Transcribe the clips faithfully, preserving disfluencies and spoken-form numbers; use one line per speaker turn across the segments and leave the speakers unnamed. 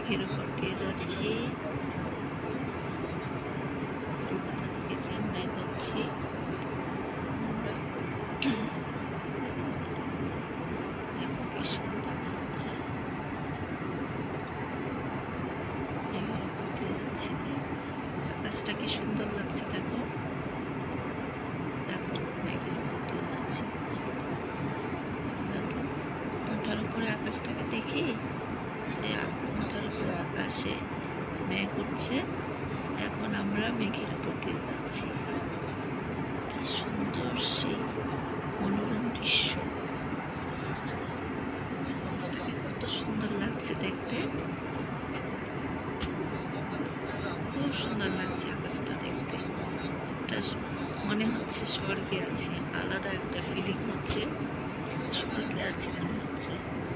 মেঘের উপর দিয়ে যাচ্ছি, কলকাতা থেকে চেন্নাই যাচ্ছি। কি সুন্দর লাগছে, মেঘের উপর দিয়ে যাচ্ছি, আকাশটা কি সুন্দর লাগছে। দেখো দেখো মেঘের উপর দিয়ে যাচ্ছি। আমরা তো মাথার উপরে আকাশটাকে দেখি যে মাথার উপরে আকাশে মেঘ উঠছে, এখন আমরা মেঘের উপর দিয়ে যাচ্ছি। কি সুন্দর সেই মনোরম দৃশ্য, আকাশটাকে কত সুন্দর লাগছে দেখতে, খুব সুন্দর লাগছে আকাশটা দেখতে। একটা মনে হচ্ছে স্বর্গে আছি, আলাদা একটা ফিলিং হচ্ছে, স্বর্গে আছি মনে হচ্ছে,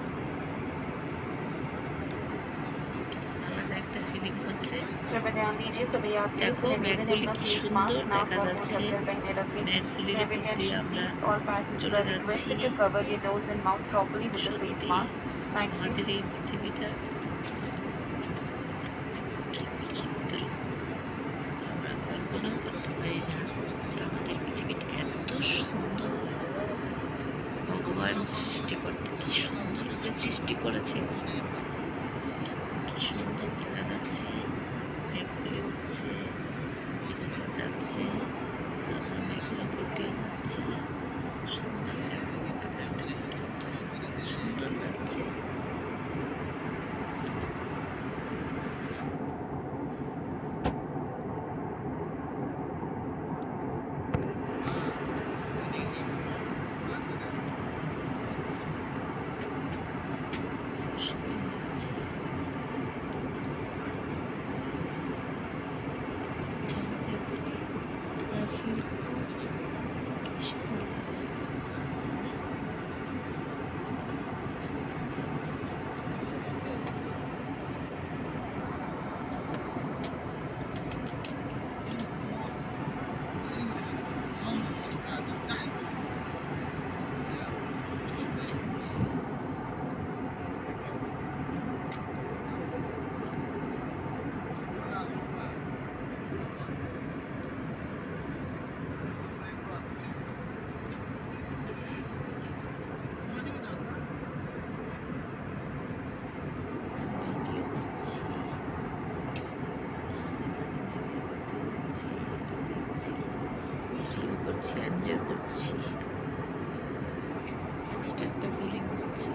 আলাদা একটা ফিলিং হচ্ছে। দেখো মেঘগুলি কি সুন্দর দেখা যাচ্ছে, মেঘগুলির উপর দিয়ে আমরা চলে যাচ্ছি। সত্যি আমাদের এই পৃথিবীটা কি বিচিত্র, আমরা কল্পনা করতে পারি না যে আমাদের পৃথিবীটা এত সুন্দর। ভগবান সৃষ্টি করতে কি সুন্দর করে সৃষ্টি করেছে, কি সুন্দর দেখা যাচ্ছে। মেঘগুলি উঠছে, এদিকে যাচ্ছে, আমরা মেঘের উপর দিয়ে যাচ্ছি। সুন্দর দেখো আকাশটা সুন্দর লাগছে। সুন্দর লাগছে, চারিদিকে ফিল কি সুন্দর লাগছে। ফিল করছি, এনজয় করছি, এক্সট্রা একটা ফিলিং হচ্ছে।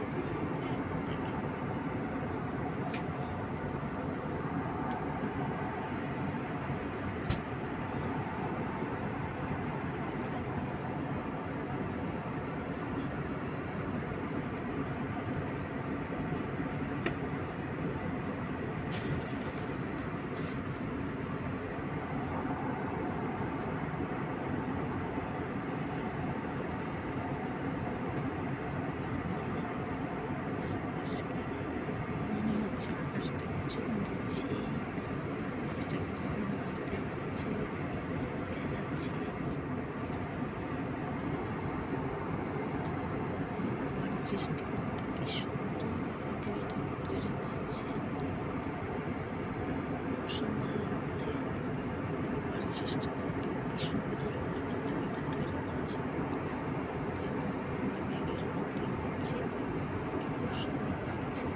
মনে হচ্ছে আকাশটাকে চুমু দিচ্ছি, আকাশটাকে যেমন দেখতে পাচ্ছি, যাচ্ছি। ভগবান সৃষ্টি করতে কি সুন্দর পৃথিবীটা তৈরি করেছে, খুব সুন্দর লাগছে। ভগবান সৃষ্টি করতে কি সুন্দর করে পৃথিবীটা তৈরি করেছে। মেঘের উপর দিয়ে যাচ্ছি, খুব সুন্দর লাগছে।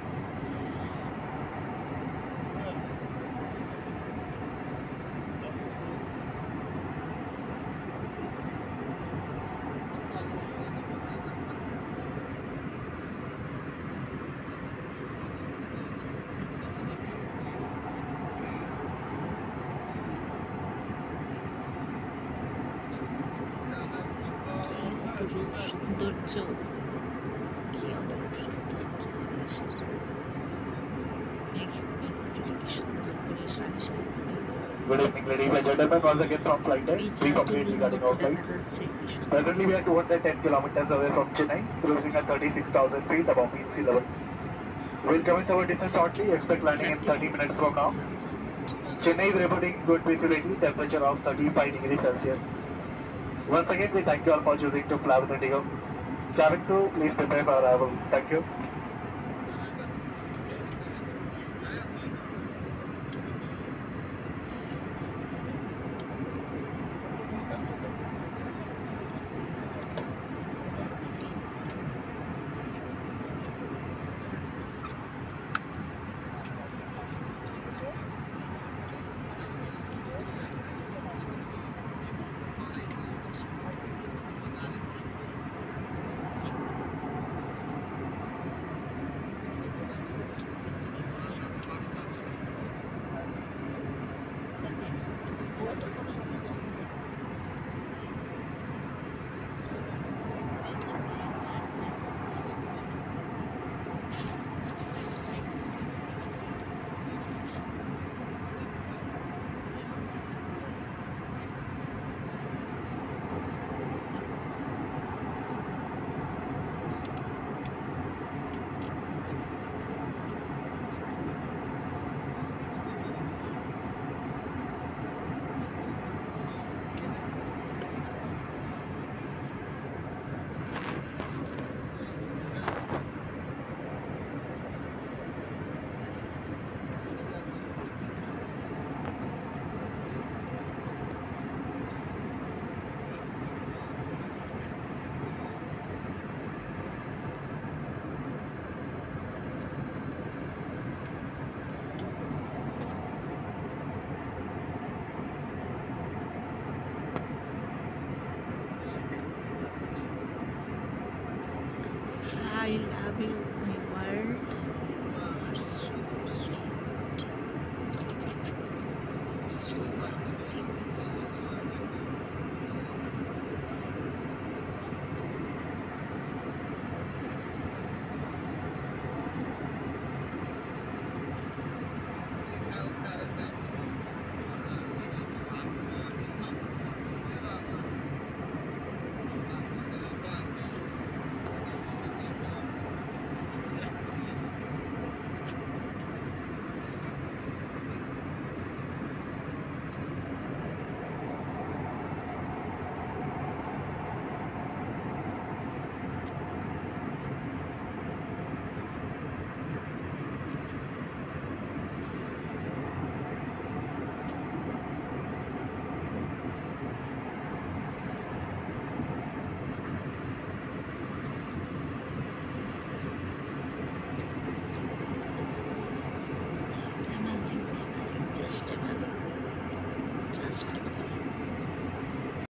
অপরূপ সৌন্দর্য, কি অপরূপ সৌন্দর্য আকাশের, মেঘ মেঘগুলি কি সুন্দর করে সারি সারি করে।
Good evening, ladies and gentlemen. Once again from flight ten, we complete regarding our flight. Presently, we are two hundred ten kilometers away from Chennai, cruising at thirty-six thousand feet above mean sea level. We'll commence our distance shortly. Expect landing in thirty minutes from now. Chennai is reporting good visibility, temperature of thirty-five degrees Celsius. Once again, we thank you all for choosing to fly with Indigo. Cabin crew, please prepare for arrival. Thank you.
I love you, my world.